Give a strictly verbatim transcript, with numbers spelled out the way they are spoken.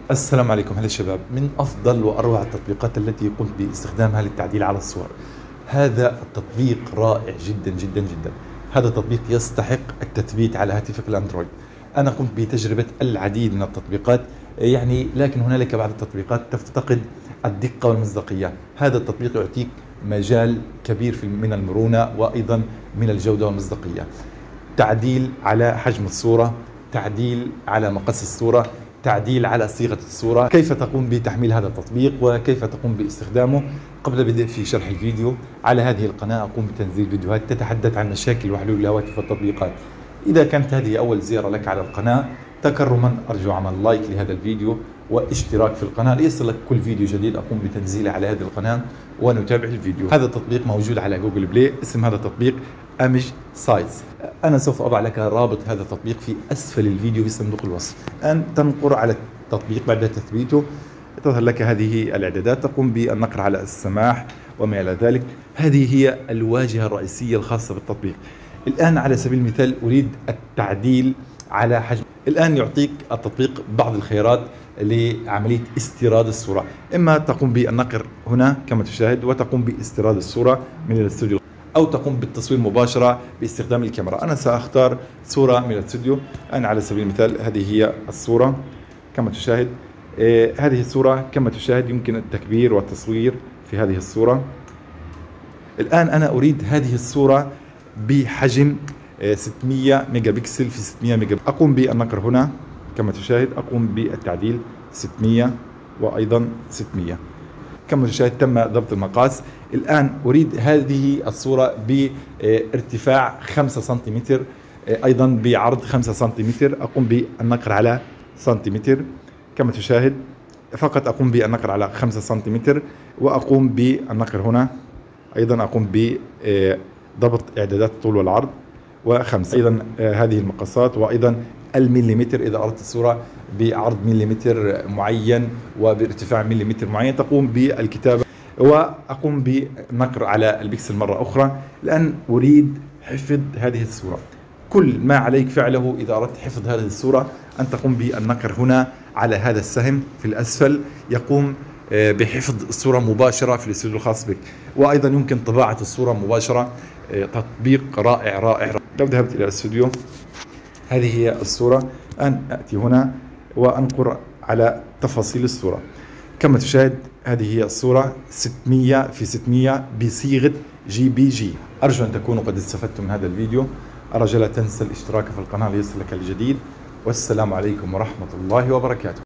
السلام عليكم. هلا شباب، من أفضل وأروع التطبيقات التي قمت باستخدامها للتعديل على الصور. هذا التطبيق رائع جدا جدا جدا. هذا التطبيق يستحق التثبيت على هاتفك الأندرويد. أنا قمت بتجربة العديد من التطبيقات، يعني لكن هنالك بعض التطبيقات تفتقد الدقة والمصداقية. هذا التطبيق يعطيك مجال كبير من المرونة وأيضا من الجودة والمصداقية. تعديل على حجم الصورة، تعديل على مقاس الصورة، تعديل على صيغة الصورة. كيف تقوم بتحميل هذا التطبيق وكيف تقوم باستخدامه؟ قبل البدء في شرح الفيديو، على هذه القناة أقوم بتنزيل فيديوهات تتحدث عن مشاكل وحلول الهواتف والتطبيقات. إذا كانت هذه أول زيارة لك على القناة، تكرما أرجو عمل لايك لهذا الفيديو واشتراك في القناة ليصلك كل فيديو جديد أقوم بتنزيله على هذه القناة ونتابع الفيديو. هذا التطبيق موجود على جوجل بلاي. اسم هذا التطبيق أمج سايز. أنا سوف أضع لك رابط هذا التطبيق في أسفل الفيديو في صندوق الوصف. أن تنقر على التطبيق بعد تثبيته، تظهر لك هذه الإعدادات، تقوم بالنقر على السماح وما إلى ذلك. هذه هي الواجهة الرئيسية الخاصة بالتطبيق. الآن على سبيل المثال أريد التعديل على حجم. الآن يعطيك التطبيق بعض الخيارات لعملية استيراد الصورة. إما تقوم بالنقر هنا كما تشاهد وتقوم باستيراد الصورة من الاستوديو، أو تقوم بالتصوير مباشرة باستخدام الكاميرا. أنا سأختار صورة من الاستوديو. أنا على سبيل المثال هذه هي الصورة كما تشاهد. آه هذه الصورة كما تشاهد يمكن التكبير والتصوير في هذه الصورة. الآن أنا أريد هذه الصورة بحجم آه ستمئة ميجا بكسل في ستمئة ميجا بكسل. أقوم بالنقر هنا كما تشاهد، أقوم بالتعديل ستمئة وأيضا ستمئة كما تشاهد. تم ضبط المقاس. الآن أريد هذه الصورة بارتفاع خمسة سنتيمتر، أيضا بعرض خمسة سنتيمتر. أقوم بالنقر على سنتيمتر كما تشاهد. فقط أقوم بالنقر على خمسة سنتيمتر وأقوم بالنقر هنا. أيضا أقوم بضبط إعدادات الطول والعرض وخمسة. أيضا هذه المقاسات، وأيضا المليمتر إذا أردت الصورة بعرض مليمتر معين وبارتفاع مليمتر معين. تقوم بالكتابة وأقوم بنقر على البكسل مرة أخرى. الآن أريد حفظ هذه الصورة. كل ما عليك فعله إذا أردت حفظ هذه الصورة أن تقوم بالنقر هنا على هذا السهم في الأسفل، يقوم بحفظ الصورة مباشرة في الاستوديو الخاص بك. وأيضا يمكن طباعة الصورة مباشرة. تطبيق رائع رائع. لو ذهبت إلى الاستوديو، هذه هي الصورة. الآن أتي هنا وأنقر على تفاصيل الصورة كما تشاهد. هذه هي الصورة ستمئة في ستمئة بصيغة جي بي جي. أرجو أن تكونوا قد استفدتم من هذا الفيديو. أرجو لا تنسى الاشتراك في القناة ليصلك الجديد. والسلام عليكم ورحمة الله وبركاته.